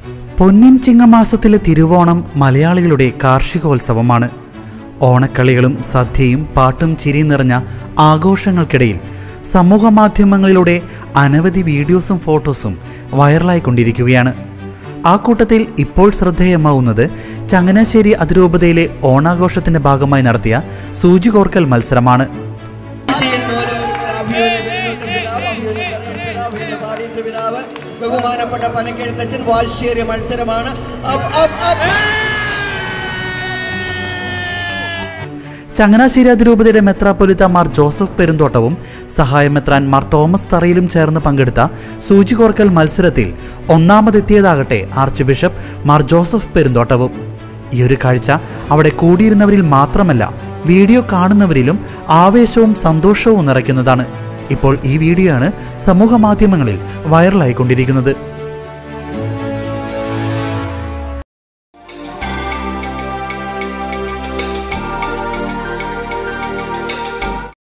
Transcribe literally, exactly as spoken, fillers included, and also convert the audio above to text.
പൊന്നിൻ ചിങ്ങമാസത്തിലെ തിരുവോണം മലയാളികളുടെ കാർഷികോത്സവമാണ്. ഓണക്കളികളും സദ്യയും പാട്ടും ചിരിയും നിറഞ്ഞ ആഘോഷങ്ങൾക്കിടയിൽ സമൂഹ മാധ്യമങ്ങളിലൂടെ അനവധി വീഡിയോസും ഫോട്ടോസും വൈറലായിക്കൊണ്ടിരിക്കുകയാണ്. ആ കൂട്ടത്തിൽ ഇപ്പോൾ ശ്രദ്ധേയമാവുന്നത് ചങ്ങനാശ്ശേരി അതിരൂപതയിലെ ഓണാഘോഷത്തിന്റെ ഭാഗമായി നടത്തിയ സൂചി കോർക്കൽ മത്സരമാണ്. ബഹുമാനപ്പെട്ട പനക്കെഴുത്തച്ഛൻ വാശിയേറിയ മത്സരമാണ്. ചങ്ങനാശ്ശേരി അതിരൂപതയുടെ മെത്രാപ്പൊലീത്ത മാർ ജോസഫ് പെരുന്തോട്ടവും സഹായമെത്രാൻ മാർ തോമസ് തറയിലും ചേർന്ന് പങ്കെടുത്ത സൂചി കോർക്കൽ മത്സരത്തിൽ ഒന്നാമതെത്തിയതാകട്ടെ ആർച്ച് ബിഷപ്പ് മാർ ജോസഫ് പെരുന്തോട്ടവും. ഈ ഒരു കാഴ്ച അവിടെ കൂടിയിരുന്നവരിൽ മാത്രമല്ല, വീഡിയോ കാണുന്നവരിലും ആവേശവും സന്തോഷവും നിറയ്ക്കുന്നതാണ്. ഇപ്പോൾ ഈ വീഡിയോ ആണ് സമൂഹ മാധ്യമങ്ങളിൽ വൈറലായിക്കൊണ്ടിരിക്കുന്നത്.